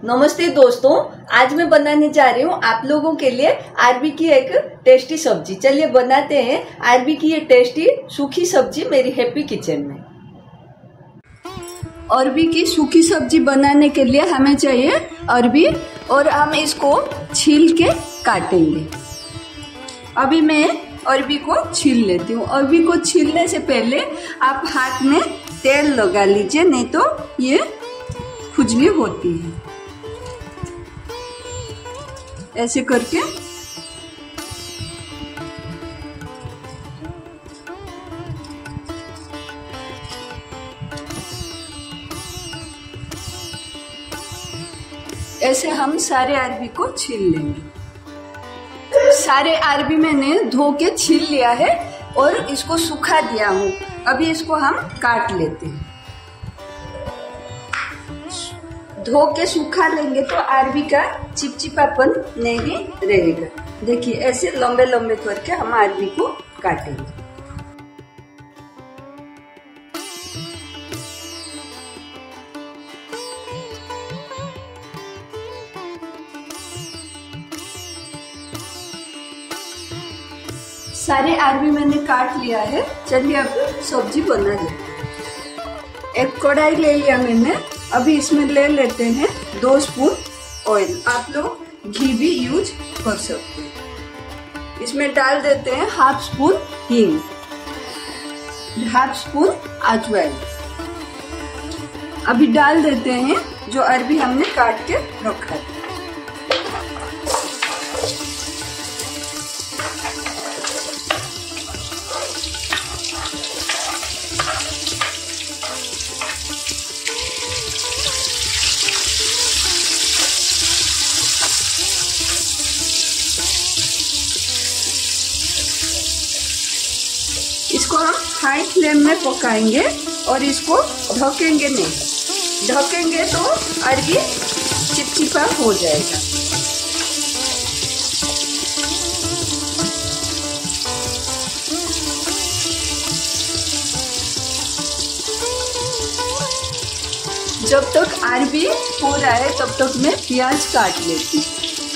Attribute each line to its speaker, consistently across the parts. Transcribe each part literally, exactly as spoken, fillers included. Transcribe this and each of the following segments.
Speaker 1: नमस्ते दोस्तों, आज मैं बनाने जा रही हूँ आप लोगों के लिए अरबी की एक टेस्टी सब्जी। चलिए बनाते हैं अरबी की ये टेस्टी सूखी सब्जी मेरी हैप्पी किचन में। अरबी की सूखी सब्जी बनाने के लिए हमें चाहिए अरबी और हम इसको छील के काटेंगे। अभी मैं अरबी को छील लेती हूँ। अरबी को छीलने से पहले आप हाथ में तेल लगा लीजिए, नहीं तो ये खुजली होती है। ऐसे करके ऐसे हम सारे अरबी को छील लेंगे। सारे अरबी मैंने धो के छील लिया है और इसको सुखा दिया हूँ। अभी इसको हम काट लेते हैं। धो के सूखा लेंगे तो अरबी का चिपचिपापन नहीं रहेगा। देखिए ऐसे लंबे लंबे करके हम अरबी को काटेंगे। सारे अरबी मैंने काट लिया है। चलिए अब सब्जी बना लेते हैं। एक कढ़ाई ले लिया मैंने। अभी इसमें ले लेते हैं दो स्पून ऑयल। आप लोग घी भी यूज कर सकते हैं। इसमें डाल देते हैं हाफ स्पून हींग, हाफ स्पून अजवाइन। अभी डाल देते हैं जो अरबी हमने काट के रखा है। इसको हम हाई फ्लेम में पकाएंगे और इसको ढकेंगे नहीं। ढकेंगे तो अरबी चिपचिपा हो जाएगा। जब तक अरबी हो रहा है तब तक मैं प्याज काट लेती हूँ।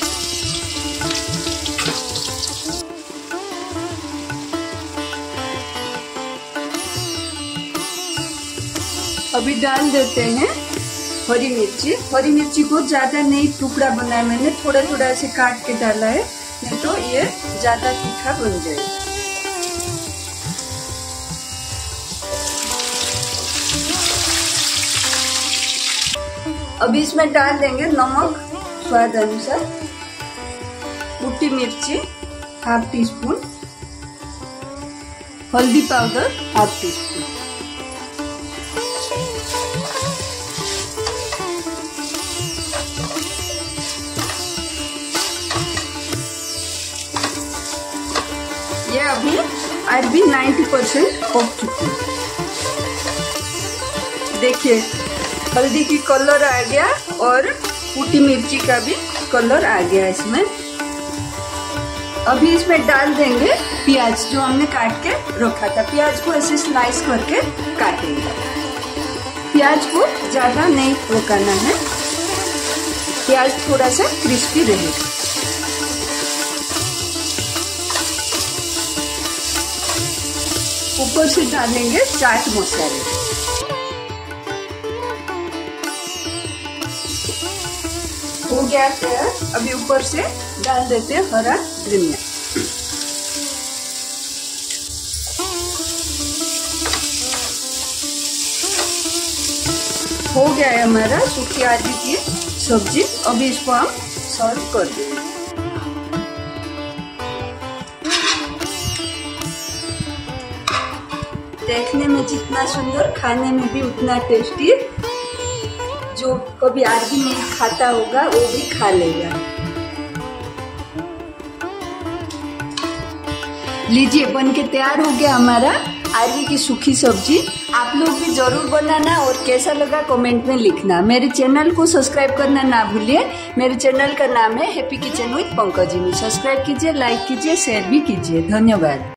Speaker 1: अभी डाल देते हैं हरी मिर्ची। हरी मिर्ची को ज्यादा नहीं टुकड़ा बनाया मैंने, थोड़ा थोड़ा ऐसे काट के डाला है, नहीं तो ये ज्यादा तीखा बन जाएगा। अभी इसमें डाल देंगे नमक स्वाद अनुसार, कुटी मिर्ची हाफ टी स्पून, हल्दी पाउडर हाफ टी स्पून। ये अभी अरबी नब्बे परसेंट पक चुकी है। देखिए हल्दी की कलर आ गया और कुटी मिर्ची का भी कलर आ गया इसमें। अभी इसमें डाल देंगे प्याज जो हमने काट के रखा था। प्याज को ऐसे स्लाइस करके काटेंगे। प्याज को ज्यादा नहीं पकाना है, प्याज थोड़ा सा क्रिस्पी रहेगा। ऊपर से डालेंगे चाट मसाले। हो गया तैयार। अभी ऊपर से डाल देते हैं हरा धनिया। हो गया है हमारा सूखी अरबी की सब्जी। अभी इसको हम सर्व कर देंगे। देखने में जितना सुंदर, खाने में भी उतना टेस्टी। जो कभी अरबी नहीं खाता होगा वो भी खा लेगा। लीजिए बन के तैयार हो गया हमारा अरबी की सूखी सब्जी। आप लोग भी जरूर बनाना और कैसा लगा कमेंट में लिखना। मेरे चैनल को सब्सक्राइब करना ना भूलिए। मेरे चैनल का नाम है happy kitchen with Pankajini. Subscribe कीजिए, लाइक कीजिए, शेयर भी कीजिए। धन्यवाद।